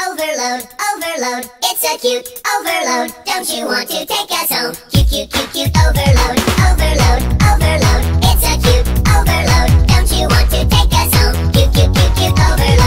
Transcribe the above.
overload, overload. It's a cute overload. Don't you want to take us home? Cute, cute, cute, cute overload, overload, overload. It's a cute overload. Don't you want to take us home? Cute, cute, cute, cute overload.